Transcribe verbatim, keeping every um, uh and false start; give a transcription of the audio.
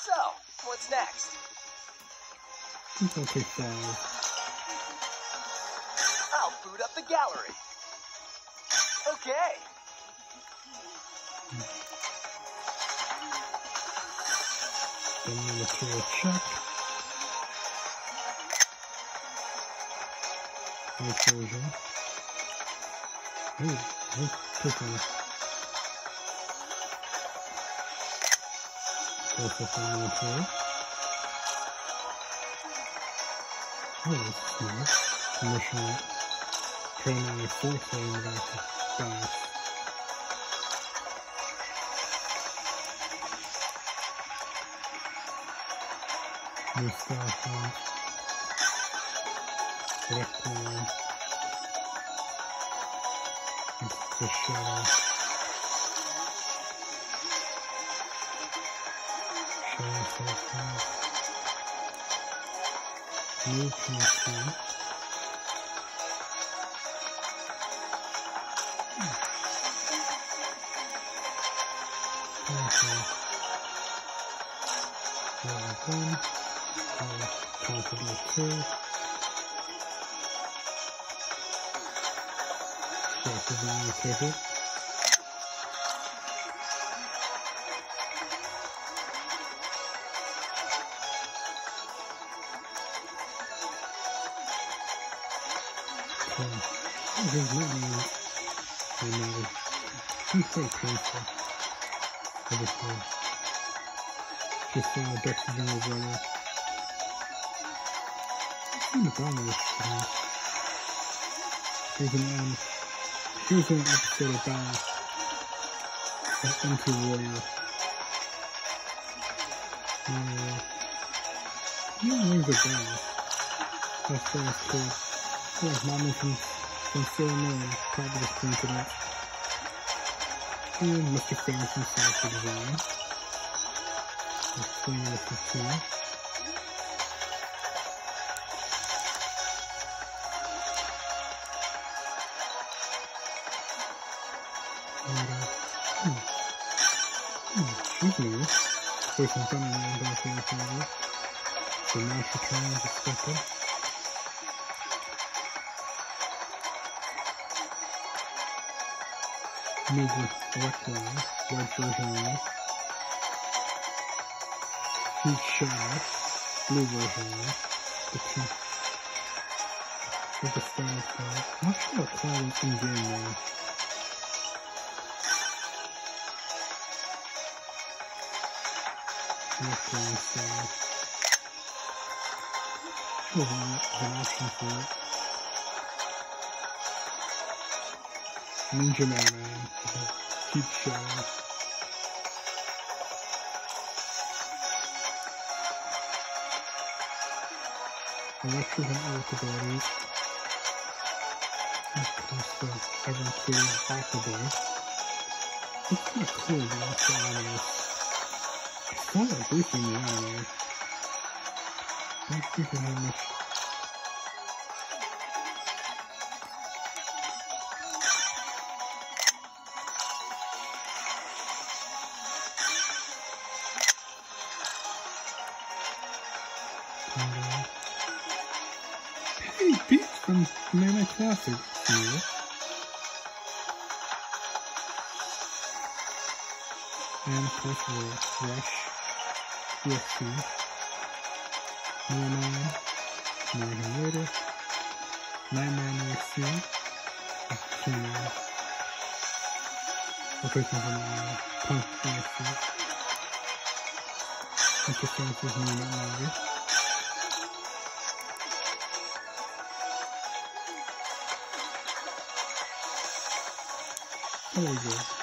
So, what's next? He's gonna take five. I'll boot up the gallery. Okay. Then the material check. Nice version. Ooh, nice picking. Go for some material. Oh, that's smart. Mission training a fourth lane back to fast. New stuff on left line. It's the shadow. Shadow stuff. New connection. Okay. Level one. Time to do two. Start to do the ticket. Okay. This is not really matter. He's so painful. I just want just seeing the ducks are going over there. I'm the bottom of this thing. There's an, um, here's an episode of Battle of Into Warrior. Uh, yeah, rings a bell. That's very cool. Yeah, Mama from, from Sailor Moon probably just printed it. And Mister Fans himself for design. Let's clean this up here. She's new. There's some funny names out there for you. The master train is expected. New direct line, white version line. Huge shadow, blue version line. The two. Here's the standard card. I'm not sure what card is in game now. Left line style. There's an, an option for it. Ninja Man, Huge shadow. Electric and arc abilities. Of course, the ever including Aquaboy. It's kind of cool to watch the anime. I saw that briefly in the anime. Don't think I have much. Hey, Beats from Mana Classic here. And of course, we'll Rush, U F C, Mana, American Raider, Nine Man U F C, and uh, replacement from uh, Punk U F C. Mister Francis Mana Mario. There we go.